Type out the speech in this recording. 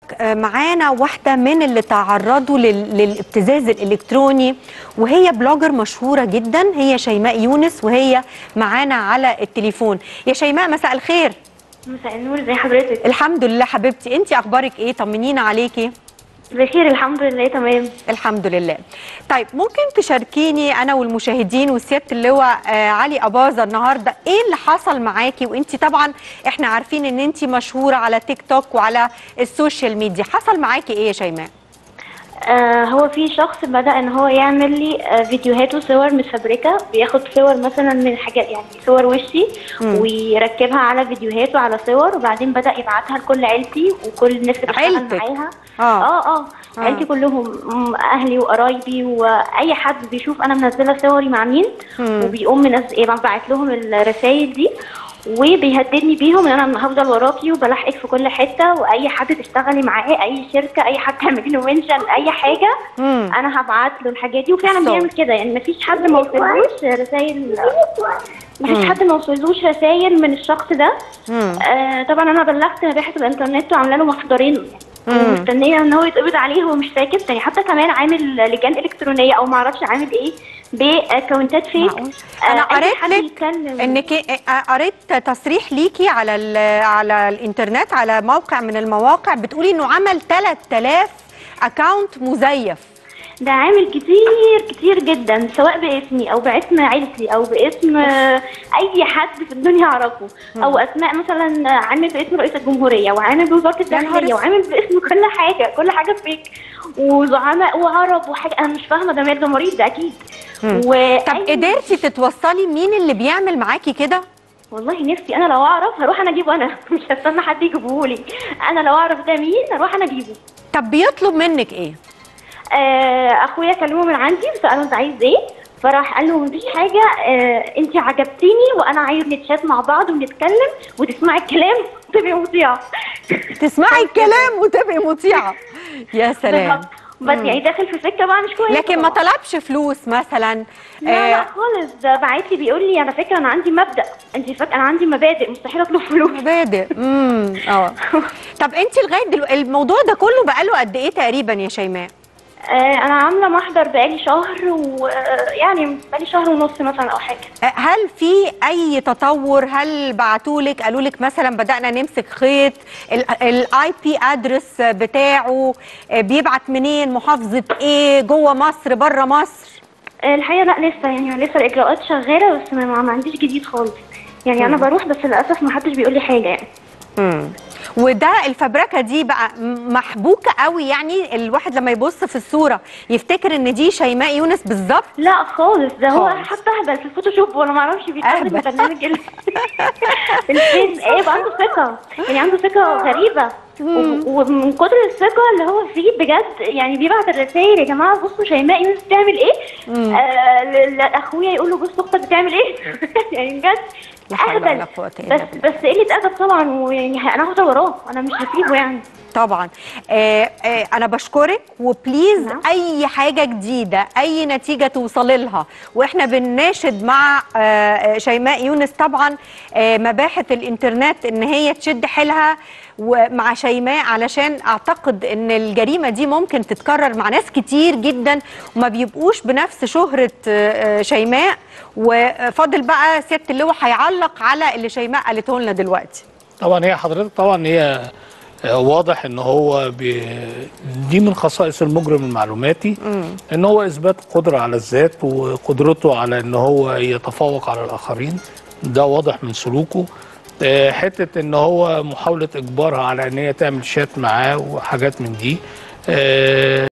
معانا واحدة من اللي تعرضوا للابتزاز الإلكتروني، وهي بلوجر مشهورة جدا، هي شيماء يونس، وهي معانا على التليفون. يا شيماء مساء الخير. مساء النور، ازي حضرتك؟ الحمد لله حبيبتي، انتي اخبارك ايه؟ طمنينا عليكي. بخير الحمد لله، تمام الحمد لله. طيب ممكن تشاركيني انا والمشاهدين وسياده اللواء علي أباظة النهارده ايه اللي حصل معاكي؟ وانتي طبعا احنا عارفين ان انتي مشهوره على تيك توك وعلى السوشيال ميديا، حصل معاكي ايه يا شيماء؟ هو في شخص بدأ ان هو يعمل لي فيديوهات وصور متفبركه، بياخد صور مثلا من حاجات يعني صور وشي ويركبها على فيديوهات وعلى صور، وبعدين بدأ يبعتها لكل عيلتي وكل الناس اللي بشتغل معاها. عيلتي كلهم، اهلي وقرايبي واي حد بيشوف انا منزله صوري مع مين وبيقوم باعت لهم الرسائل دي وبيهددني بيهم ان انا هفضل وراكي وبلاحقك في كل حته، واي حد تشتغلي معاه، اي شركه، اي حد تعملي له منشن، اي حاجه انا هبعت له الحاجات دي. وفعلا بيعمل كده، يعني مفيش حد ما وصلوش رسائل، من الشخص ده. طبعا انا بلغت مباحث الانترنت وعامله له محضرين، مستنيه ان هو يتقبض عليه، هو مش ساكت يعني، حتى كمان عامل لجان الكترونيه او ما اعرفش عامل ايه باكونتات فيك. انا قريت لك انك قريت تصريح ليكي على الانترنت، على موقع من المواقع، بتقولي انه عمل 3000 اكونت مزيف. ده عامل كتير جدا، سواء باسمي او باسم عيلتي او باسم اي حد في الدنيا اعرفه، او اسماء مثلا عامل باسم رئيس الجمهوريه، وعامل بوزاره الداخليه، وعامل باسم كل حاجه فيك، وزعماء وعرب وحاجه. انا مش فاهمه، ده مريض ده اكيد. طب قدرتي تتوصلي مين اللي بيعمل معاكي كده؟ والله نفسي انا لو اعرف هروح انا اجيبه، انا مش هستنى حد يجيبهولي، انا لو اعرف ده مين هروح انا اجيبه. طب بيطلب منك ايه؟ اخويا كلمه من عندي وساله انت عايز ايه، فراح قال له مفيش حاجه، انت عجبتيني وانا عايز نتشات مع بعض ونتكلم وتسمعي الكلام وتبقي مطيعه. تسمعي الكلام وتبقي مطيعه. يا سلام. بس يعني داخل في سكه بقى مش كويسه. لكن ما طلبش فلوس مثلا؟ لا خالص، ده بعت لي بيقول لي على فكره انا عندي مبدا، انت فاكره انا عندي مبادئ، مستحيل اطلب فلوس. مبادئ. طب انت لغايه دلوقتي الموضوع ده كله بقاله قد ايه تقريبا يا شيماء؟ انا عامله محضر بقالي شهر، ويعني بقالي شهر ونص مثلا او حاجه. هل في اي تطور؟ هل بعتولك قالولك مثلا بدانا نمسك خيط؟ الاي بي ادرس بتاعه بيبعت منين؟ محافظه ايه؟ جوه مصر بره مصر؟ الحقيقه لا، لسه الاجراءات شغاله، بس ما عنديش جديد خالص يعني. انا بروح بس للاسف ما حدش بيقول لي حاجه يعني. وده الفبركه دي بقى محبوكه قوي، يعني الواحد لما يبص في الصوره يفتكر ان دي شيماء يونس بالظبط؟ لا خالص، ده هو حتى اهبل في الفوتوشوب، وانا ما اعرفش بيستخدم البرنامج الفيس ايه، عنده ثقه يعني، عنده ثقه غريبه، ومن كتر الثقه اللي هو فيه بجد يعني بيبعت الرسائل، يا جماعه بصوا شيماء يونس بتعمل ايه، لاخويا يقول له بص اختك بتعمل ايه. يعني بجد اهبل، بس قله ادب طبعا، ويعني انا هفضل وراه، انا مش هسيبه يعني. طبعا. انا بشكرك، وبليز اي حاجه جديده، اي نتيجه توصلي لها، واحنا بنناشد مع شيماء يونس طبعا مباحث الانترنت ان هي تشد حيلها ومع شيماء، علشان اعتقد ان الجريمه دي ممكن تتكرر مع ناس كتير جدا وما بيبقوش بنفس شهره شيماء. وفاضل بقى سياده اللواء هيعلق على اللي شيماء قالته لنا دلوقتي. طبعا هي حضرتك طبعا هي واضح ان هو دي من خصائص المجرم المعلوماتي، ان هو اثبات قدره على الذات وقدرته على ان هو يتفوق على الاخرين، ده واضح من سلوكه. حته ان هو محاوله اجبارها على ان هي تعمل شات معاه وحاجات من دي.